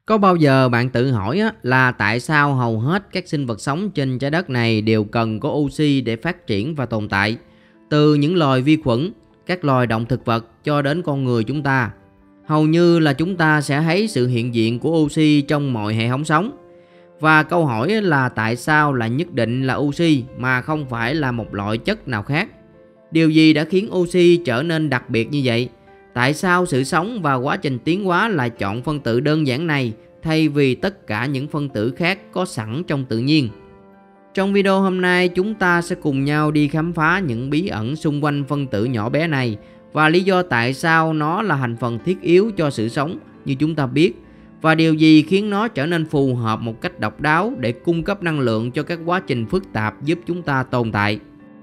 Có bao giờ bạn tự hỏi là tại sao hầu hết các sinh vật sống trên trái đất này đều cần có oxy để phát triển và tồn tại? Từ những loài vi khuẩn, các loài động thực vật cho đến con người chúng ta. Hầu như là chúng ta sẽ thấy sự hiện diện của oxy trong mọi hệ thống sống. Và câu hỏi là tại sao lại nhất định là oxy mà không phải là một loại chất nào khác? Điều gì đã khiến oxy trở nên đặc biệt như vậy? Tại sao sự sống và quá trình tiến hóa lại chọn phân tử đơn giản này thay vì tất cả những phân tử khác có sẵn trong tự nhiên? Trong video hôm nay, chúng ta sẽ cùng nhau đi khám phá những bí ẩn xung quanh phân tử nhỏ bé này và lý do tại sao nó là thành phần thiết yếu cho sự sống như chúng ta biết, và điều gì khiến nó trở nên phù hợp một cách độc đáo để cung cấp năng lượng cho các quá trình phức tạp giúp chúng ta tồn tại.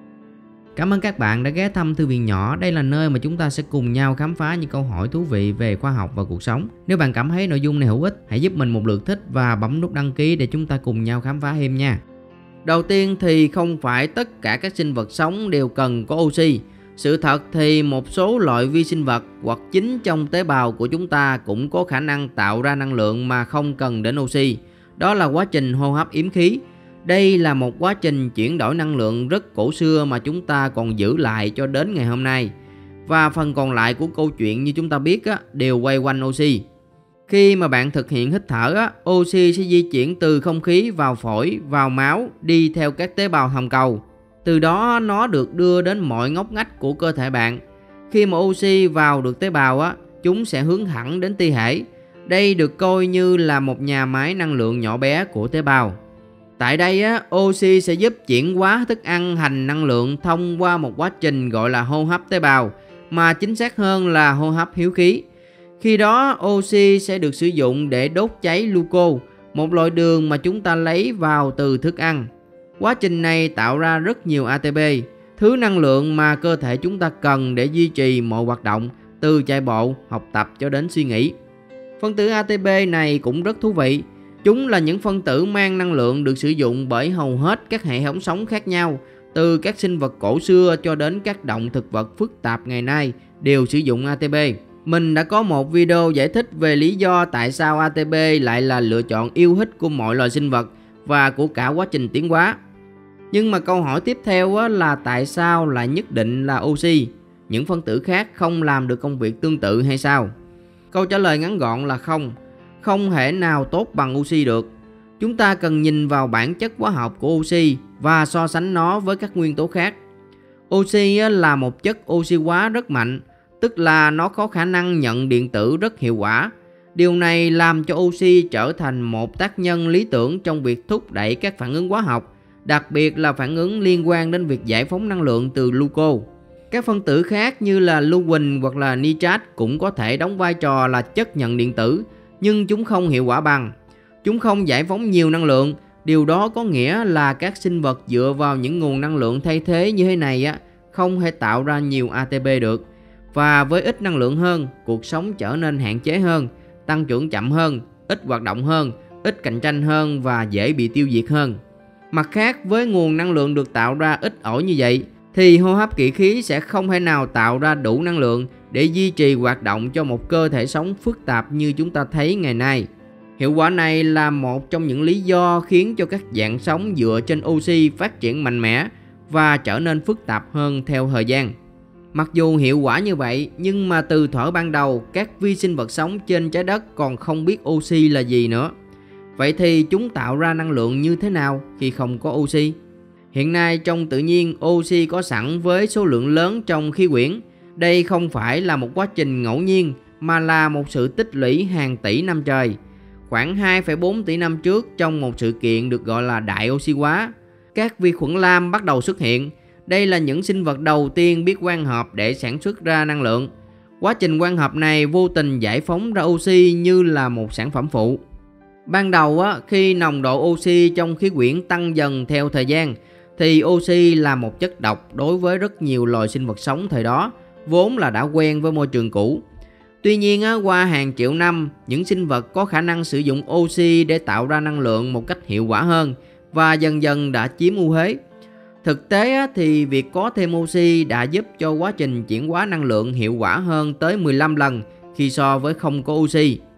Cảm ơn các bạn đã ghé thăm Thư viện Nhỏ. Đây là nơi mà chúng ta sẽ cùng nhau khám phá những câu hỏi thú vị về khoa học và cuộc sống. Nếu bạn cảm thấy nội dung này hữu ích, hãy giúp mình một lượt thích và bấm nút đăng ký để chúng ta cùng nhau khám phá thêm nha. Đầu tiên thì không phải tất cả các sinh vật sống đều cần có oxy. Sự thật thì một số loại vi sinh vật hoặc chính trong tế bào của chúng ta cũng có khả năng tạo ra năng lượng mà không cần đến oxy. Đó là quá trình hô hấp yếm khí. Đây là một quá trình chuyển đổi năng lượng rất cổ xưa mà chúng ta còn giữ lại cho đến ngày hôm nay. Và phần còn lại của câu chuyện như chúng ta biết đều quay quanh oxy. Khi mà bạn thực hiện hít thở, oxy sẽ di chuyển từ không khí vào phổi, vào máu, đi theo các tế bào hồng cầu. Từ đó nó được đưa đến mọi ngóc ngách của cơ thể bạn. Khi mà oxy vào được tế bào, chúng sẽ hướng thẳng đến ti thể. Đây được coi như là một nhà máy năng lượng nhỏ bé của tế bào. Tại đây, oxy sẽ giúp chuyển hóa thức ăn thành năng lượng thông qua một quá trình gọi là hô hấp tế bào, mà chính xác hơn là hô hấp hiếu khí. Khi đó, oxy sẽ được sử dụng để đốt cháy glucose, một loại đường mà chúng ta lấy vào từ thức ăn. Quá trình này tạo ra rất nhiều ATP, thứ năng lượng mà cơ thể chúng ta cần để duy trì mọi hoạt động, từ chạy bộ, học tập cho đến suy nghĩ. Phân tử ATP này cũng rất thú vị. Chúng là những phân tử mang năng lượng được sử dụng bởi hầu hết các hệ thống sống khác nhau, từ các sinh vật cổ xưa cho đến các động thực vật phức tạp ngày nay đều sử dụng ATP. Mình đã có một video giải thích về lý do tại sao ATP lại là lựa chọn yêu thích của mọi loài sinh vật và của cả quá trình tiến hóa. Nhưng mà câu hỏi tiếp theo là tại sao lại nhất định là oxy? Những phân tử khác không làm được công việc tương tự hay sao? Câu trả lời ngắn gọn là không. Không thể nào tốt bằng oxy được. Chúng ta cần nhìn vào bản chất hóa học của oxy và so sánh nó với các nguyên tố khác. Oxy là một chất oxy hóa rất mạnh, tức là nó có khả năng nhận điện tử rất hiệu quả. Điều này làm cho oxy trở thành một tác nhân lý tưởng trong việc thúc đẩy các phản ứng hóa học, đặc biệt là phản ứng liên quan đến việc giải phóng năng lượng từ glucose. Các phân tử khác như là lưu huỳnh hoặc là nitrat cũng có thể đóng vai trò là chất nhận điện tử, nhưng chúng không hiệu quả bằng. Chúng không giải phóng nhiều năng lượng. Điều đó có nghĩa là các sinh vật dựa vào những nguồn năng lượng thay thế như thế này không thể tạo ra nhiều ATP được. Và với ít năng lượng hơn, cuộc sống trở nên hạn chế hơn, tăng trưởng chậm hơn, ít hoạt động hơn, ít cạnh tranh hơn và dễ bị tiêu diệt hơn. Mặt khác, với nguồn năng lượng được tạo ra ít ỏi như vậy, thì hô hấp kỵ khí sẽ không thể nào tạo ra đủ năng lượng để duy trì hoạt động cho một cơ thể sống phức tạp như chúng ta thấy ngày nay. Hiệu quả này là một trong những lý do khiến cho các dạng sống dựa trên oxy phát triển mạnh mẽ và trở nên phức tạp hơn theo thời gian. Mặc dù hiệu quả như vậy, nhưng mà từ thuở ban đầu, các vi sinh vật sống trên trái đất còn không biết oxy là gì nữa. Vậy thì chúng tạo ra năng lượng như thế nào khi không có oxy? Hiện nay trong tự nhiên, oxy có sẵn với số lượng lớn trong khí quyển. Đây không phải là một quá trình ngẫu nhiên mà là một sự tích lũy hàng tỷ năm trời. Khoảng 2,4 tỷ năm trước, trong một sự kiện được gọi là đại oxy hóa, các vi khuẩn lam bắt đầu xuất hiện. Đây là những sinh vật đầu tiên biết quang hợp để sản xuất ra năng lượng. Quá trình quang hợp này vô tình giải phóng ra oxy như là một sản phẩm phụ. Ban đầu khi nồng độ oxy trong khí quyển tăng dần theo thời gian, thì oxy là một chất độc đối với rất nhiều loài sinh vật sống thời đó, vốn là đã quen với môi trường cũ. Tuy nhiên, qua hàng triệu năm, những sinh vật có khả năng sử dụng oxy để tạo ra năng lượng một cách hiệu quả hơn và dần dần đã chiếm ưu thế. Thực tế thì việc có thêm oxy đã giúp cho quá trình chuyển hóa năng lượng hiệu quả hơn tới 15 lần khi so với không có oxy.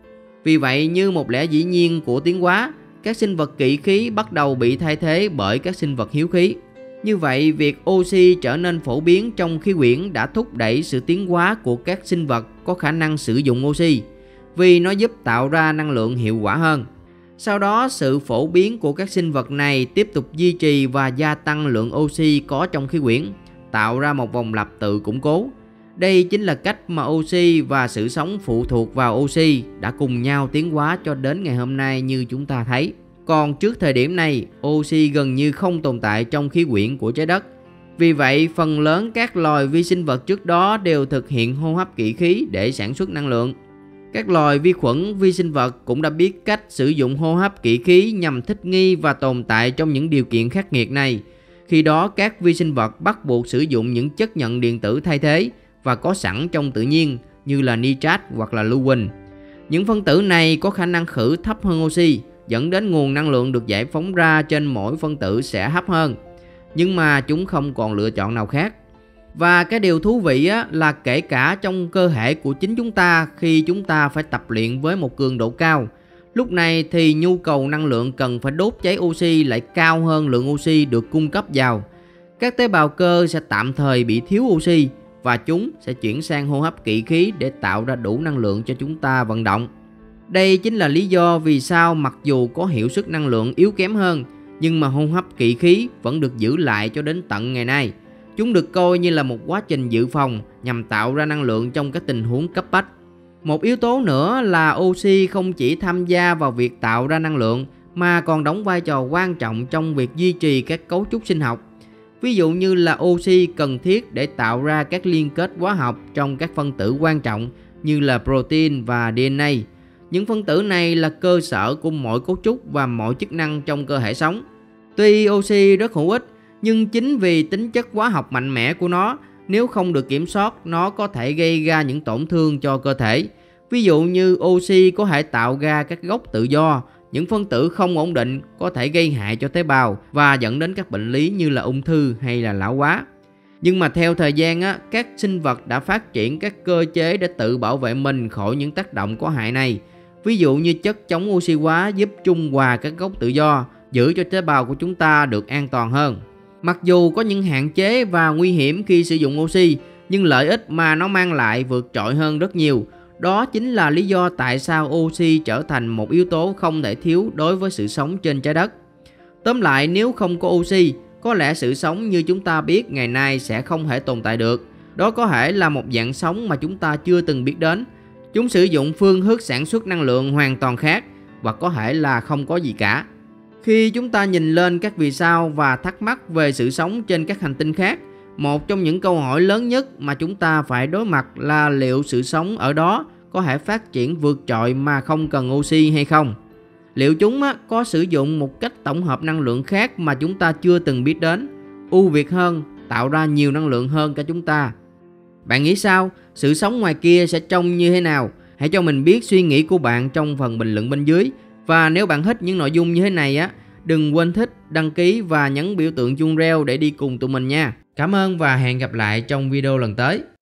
Vì vậy, như một lẽ dĩ nhiên của tiến hóa, các sinh vật kỵ khí bắt đầu bị thay thế bởi các sinh vật hiếu khí. Như vậy, việc oxy trở nên phổ biến trong khí quyển đã thúc đẩy sự tiến hóa của các sinh vật có khả năng sử dụng oxy, vì nó giúp tạo ra năng lượng hiệu quả hơn. Sau đó, sự phổ biến của các sinh vật này tiếp tục duy trì và gia tăng lượng oxy có trong khí quyển, tạo ra một vòng lặp tự củng cố. Đây chính là cách mà oxy và sự sống phụ thuộc vào oxy đã cùng nhau tiến hóa cho đến ngày hôm nay như chúng ta thấy. Còn trước thời điểm này, oxy gần như không tồn tại trong khí quyển của trái đất. Vì vậy, phần lớn các loài vi sinh vật trước đó đều thực hiện hô hấp kỵ khí để sản xuất năng lượng. Các loài vi khuẩn, vi sinh vật cũng đã biết cách sử dụng hô hấp kỵ khí nhằm thích nghi và tồn tại trong những điều kiện khắc nghiệt này. Khi đó, các vi sinh vật bắt buộc sử dụng những chất nhận điện tử thay thế và có sẵn trong tự nhiên như là nitrat hoặc là lưu huỳnh. Những phân tử này có khả năng khử thấp hơn oxy, dẫn đến nguồn năng lượng được giải phóng ra trên mỗi phân tử sẽ thấp hơn. Nhưng mà chúng không còn lựa chọn nào khác. Và cái điều thú vị là kể cả trong cơ thể của chính chúng ta, khi chúng ta phải tập luyện với một cường độ cao, lúc này thì nhu cầu năng lượng cần phải đốt cháy oxy lại cao hơn lượng oxy được cung cấp vào. Các tế bào cơ sẽ tạm thời bị thiếu oxy và chúng sẽ chuyển sang hô hấp kỵ khí để tạo ra đủ năng lượng cho chúng ta vận động. Đây chính là lý do vì sao mặc dù có hiệu suất năng lượng yếu kém hơn, nhưng mà hô hấp kỵ khí vẫn được giữ lại cho đến tận ngày nay. Chúng được coi như là một quá trình dự phòng nhằm tạo ra năng lượng trong các tình huống cấp bách. Một yếu tố nữa là oxy không chỉ tham gia vào việc tạo ra năng lượng mà còn đóng vai trò quan trọng trong việc duy trì các cấu trúc sinh học. Ví dụ như là oxy cần thiết để tạo ra các liên kết hóa học trong các phân tử quan trọng như là protein và DNA. Những phân tử này là cơ sở của mọi cấu trúc và mọi chức năng trong cơ thể sống. Tuy oxy rất hữu ích, nhưng chính vì tính chất hóa học mạnh mẽ của nó, nếu không được kiểm soát, nó có thể gây ra những tổn thương cho cơ thể. Ví dụ như oxy có thể tạo ra các gốc tự do, những phân tử không ổn định có thể gây hại cho tế bào và dẫn đến các bệnh lý như là ung thư hay là lão hóa. Nhưng mà theo thời gian, các sinh vật đã phát triển các cơ chế để tự bảo vệ mình khỏi những tác động có hại này. Ví dụ như chất chống oxy hóa giúp trung hòa các gốc tự do, giữ cho tế bào của chúng ta được an toàn hơn. Mặc dù có những hạn chế và nguy hiểm khi sử dụng oxy, nhưng lợi ích mà nó mang lại vượt trội hơn rất nhiều. Đó chính là lý do tại sao oxy trở thành một yếu tố không thể thiếu đối với sự sống trên trái đất. Tóm lại, nếu không có oxy, có lẽ sự sống như chúng ta biết ngày nay sẽ không thể tồn tại được. Đó có thể là một dạng sống mà chúng ta chưa từng biết đến. Chúng sử dụng phương thức sản xuất năng lượng hoàn toàn khác và có thể là không có gì cả. Khi chúng ta nhìn lên các vì sao và thắc mắc về sự sống trên các hành tinh khác, một trong những câu hỏi lớn nhất mà chúng ta phải đối mặt là liệu sự sống ở đó có thể phát triển vượt trội mà không cần oxy hay không? Liệu chúng có sử dụng một cách tổng hợp năng lượng khác mà chúng ta chưa từng biết đến, ưu việt hơn, tạo ra nhiều năng lượng hơn cả chúng ta? Bạn nghĩ sao? Sự sống ngoài kia sẽ trông như thế nào? Hãy cho mình biết suy nghĩ của bạn trong phần bình luận bên dưới. Và nếu bạn thích những nội dung như thế này đừng quên thích, đăng ký và nhấn biểu tượng chuông reo để đi cùng tụi mình nha. Cảm ơn và hẹn gặp lại trong video lần tới.